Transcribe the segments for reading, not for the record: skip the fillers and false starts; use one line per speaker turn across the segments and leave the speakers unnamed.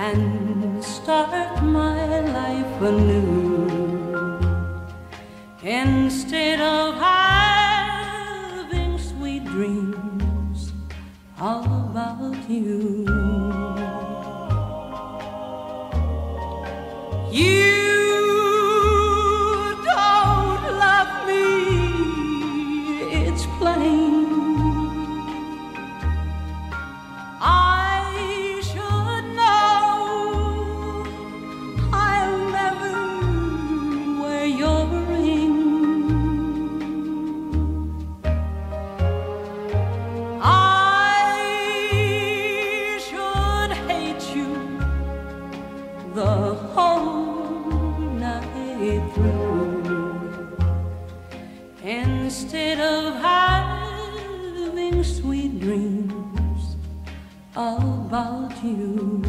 and start my life anew. Instead of having sweet dreams about you. You don't love me, it's plain. I should know I'll never wear your ring. I should hate you the whole night through. Instead of having sweet dreams about you.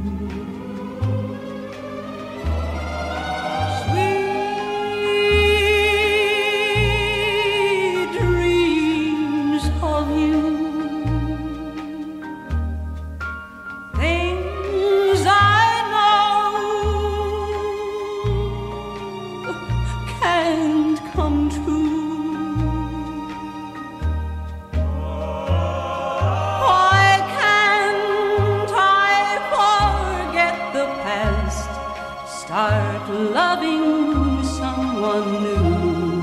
Sweet dreams of you. Things I know can't come true. Why can't I forget the past, start loving someone new,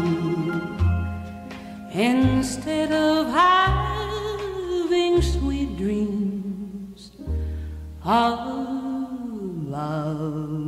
instead of having sweet dreams about